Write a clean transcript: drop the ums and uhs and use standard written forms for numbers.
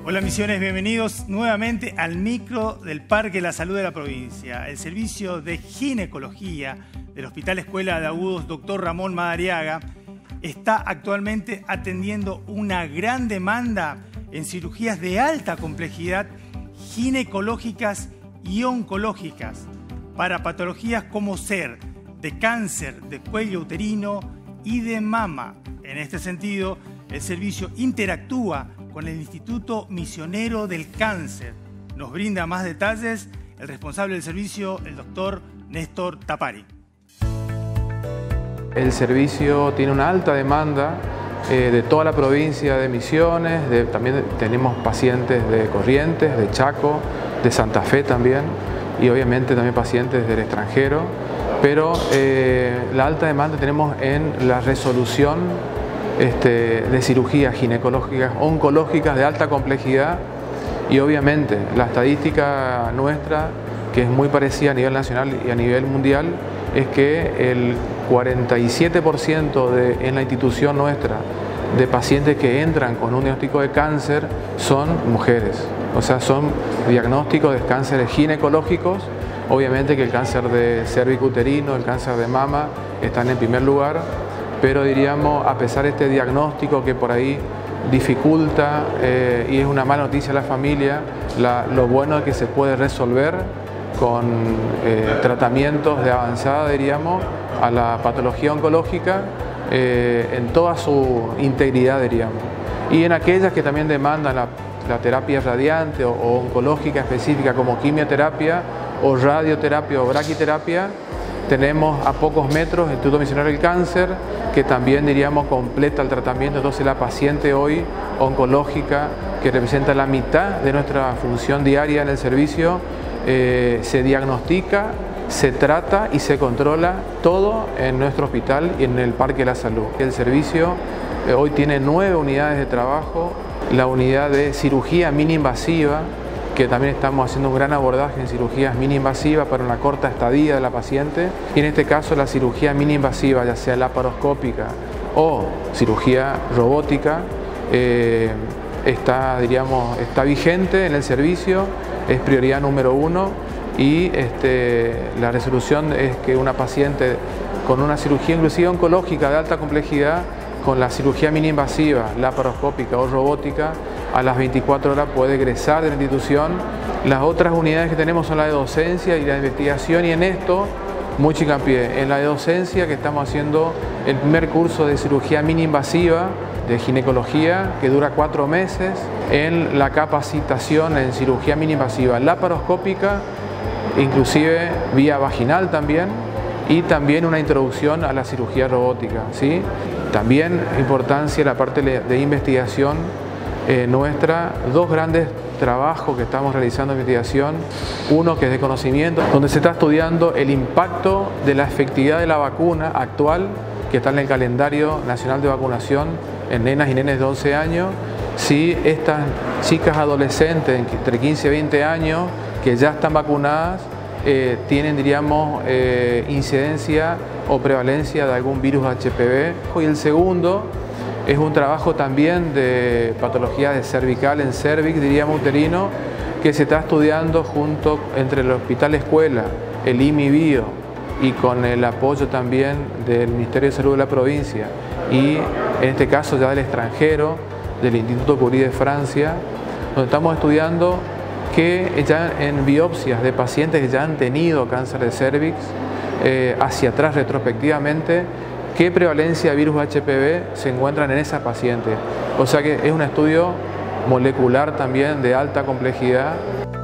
Hola Misiones, bienvenidos nuevamente al micro del Parque de la Salud de la provincia. El servicio de ginecología del Hospital Escuela de Agudos Dr. Ramón Madariaga está actualmente atendiendo una gran demanda en cirugías de alta complejidad ginecológicas y oncológicas para patologías como ser de cáncer de cuello uterino y de mama. En este sentido, el servicio interactúa con el Instituto Misionero del Cáncer. Nos brinda más detalles el responsable del servicio, el doctor Néstor Tapari. El servicio tiene una alta demanda de toda la provincia de Misiones, también tenemos pacientes de Corrientes, de Chaco, de Santa Fe también, y obviamente también pacientes del extranjero, pero la alta demanda tenemos en la resolución de cirugías ginecológicas, oncológicas de alta complejidad, y obviamente la estadística nuestra, que es muy parecida a nivel nacional y a nivel mundial, es que el 47% en la institución nuestra de pacientes que entran con un diagnóstico de cáncer son mujeres, o sea, son diagnósticos de cánceres ginecológicos. Obviamente que el cáncer de cérvix uterino, el cáncer de mama están en primer lugar, pero diríamos, a pesar de este diagnóstico que por ahí dificulta y es una mala noticia a la familia, lo bueno es que se puede resolver con tratamientos de avanzada, diríamos, a la patología oncológica en toda su integridad, diríamos. Y en aquellas que también demandan la terapia radiante o oncológica específica como quimioterapia o radioterapia o braquiterapia, tenemos a pocos metros el Instituto Misionero del Cáncer, que también, diríamos, completa el tratamiento. Entonces la paciente hoy oncológica, que representa la mitad de nuestra función diaria en el servicio, se diagnostica, se trata y se controla todo en nuestro hospital y en el Parque de la Salud. El servicio hoy tiene 9 unidades de trabajo, la unidad de cirugía mini-invasiva, que también estamos haciendo un gran abordaje en cirugías mini-invasivas para una corta estadía de la paciente, y en este caso la cirugía mini-invasiva, ya sea laparoscópica o cirugía robótica, está vigente en el servicio, es prioridad número 1, y la resolución es que una paciente con una cirugía inclusive oncológica de alta complejidad, con la cirugía mini-invasiva, laparoscópica o robótica, a las 24 horas puede egresar de la institución. Las otras unidades que tenemos son la de docencia y la de investigación, y en esto mucho hincapié en la de docencia, que estamos haciendo el primer curso de cirugía mini-invasiva de ginecología, que dura 4 meses, en la capacitación en cirugía mini-invasiva laparoscópica, inclusive vía vaginal también, y también una introducción a la cirugía robótica, ¿sí? También importancia la parte de investigación nuestra, 2 grandes trabajos que estamos realizando en investigación, uno que es de conocimiento, donde se está estudiando el impacto de la efectividad de la vacuna actual, que está en el calendario nacional de vacunación en nenas y nenes de 11 años, si estas chicas adolescentes entre 15 y 20 años que ya están vacunadas tienen, diríamos, incidencia o prevalencia de algún virus HPV. Y el segundo es un trabajo también de patología de cervical en cérvix, diríamos, uterino, que se está estudiando entre el Hospital Escuela, el IMI-Bio, y con el apoyo también del Ministerio de Salud de la provincia, y en este caso ya del extranjero, del Instituto Curie de Francia, donde estamos estudiando que ya en biopsias de pacientes que ya han tenido cáncer de cérvix, hacia atrás retrospectivamente, qué prevalencia de virus HPV se encuentran en esas pacientes. O sea que es un estudio molecular también de alta complejidad.